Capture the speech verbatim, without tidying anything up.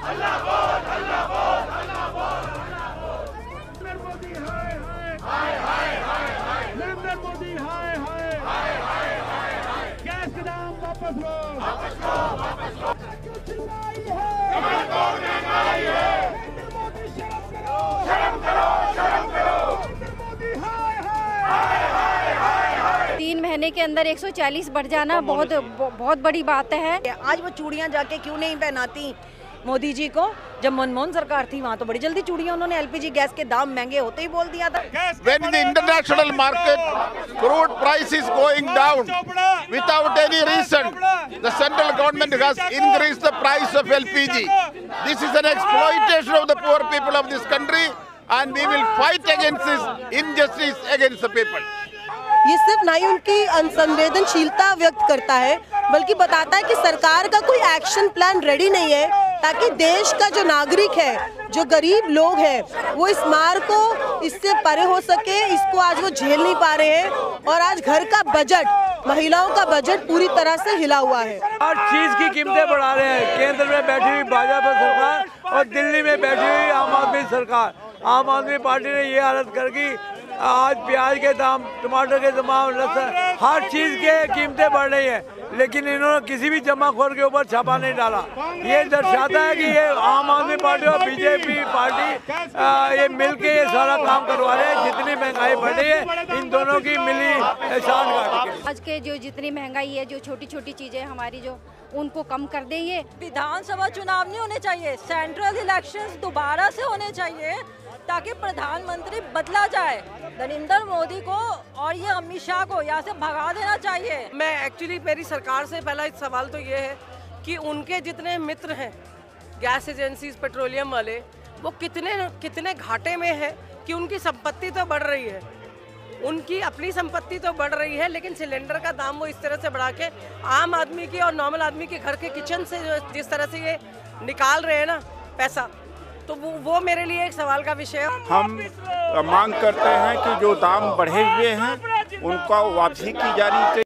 नरेंद्र मोदी हाय हाय, गैस के दाम वापस लो, चिल्लाई है, महंगाई है, नरेंद्र मोदी शर्म करो, शर्म करो, शर्म करो, नरेंद्र मोदी हाय हाय। तीन महीने के अंदर एक सौ चालीस बढ़ जाना बहुत बहुत बड़ी बात है। आज वो चूड़ियां जाके क्यों नहीं पहनाती मोदी जी को? जब मनमोहन सरकार थी वहाँ तो बड़ी जल्दी चूड़ियां उन्होंने एलपीजी गैस के दाम महंगे होते ही बोल दिया था। When in the international market crude price is going down without any reason, the central government has increased the price of L P G. This is an exploitation of the poor people of this country, and we will fight against this injustice against the people. ये सिर्फ ना ही उनकी संवेदनशीलता व्यक्त करता है, बल्कि बताता है कि सरकार का कोई एक्शन प्लान रेडी नहीं है ताकि देश का जो नागरिक है, जो गरीब लोग हैं, वो इस मार को इससे परे हो सके। इसको आज वो झेल नहीं पा रहे हैं और आज घर का बजट, महिलाओं का बजट पूरी तरह से हिला हुआ है। हर चीज की कीमतें बढ़ा रहे हैं। केंद्र में बैठी हुई भाजपा सरकार और दिल्ली में बैठी हुई आम आदमी सरकार। आम आदमी पार्टी ने ये हालत कर दी, आज प्याज के दाम, टमाटर के दाम, लहसुन, हर चीज के कीमतें बढ़ रही है, लेकिन इन्होंने किसी भी जमाखोर के ऊपर छापा नहीं डाला। ये दर्शाता है कि ये आम आदमी पार्टी और बीजेपी पार्टी आ, ये मिलके ये सारा काम करवा रहे हैं। जितनी महंगाई बढ़ रही है, इन दोनों की मिली शान काट। आज के जो जितनी महंगाई है, जो छोटी छोटी चीजें हमारी जो उनको कम कर देंगे। विधानसभा चुनाव नहीं होने चाहिए, सेंट्रल इलेक्शंस दोबारा से होने चाहिए ताकि प्रधानमंत्री बदला जाए। नरेंद्र मोदी को और ये अमित शाह को यहाँ से भगा देना चाहिए। मैं एक्चुअली मेरी सरकार से पहला सवाल तो ये है कि उनके जितने मित्र हैं गैस एजेंसीज, पेट्रोलियम वाले, वो कितने कितने घाटे में है कि उनकी संपत्ति तो बढ़ रही है, उनकी अपनी संपत्ति तो बढ़ रही है, लेकिन सिलेंडर का दाम वो इस तरह से बढ़ा के आम आदमी की और नॉर्मल आदमी के घर के किचन से जो जिस तरह से ये निकाल रहे हैं ना पैसा, तो वो वो मेरे लिए एक सवाल का विषय है। हम मांग करते हैं कि जो दाम बढ़े हुए हैं उनका वापसी की जानी चाहिए।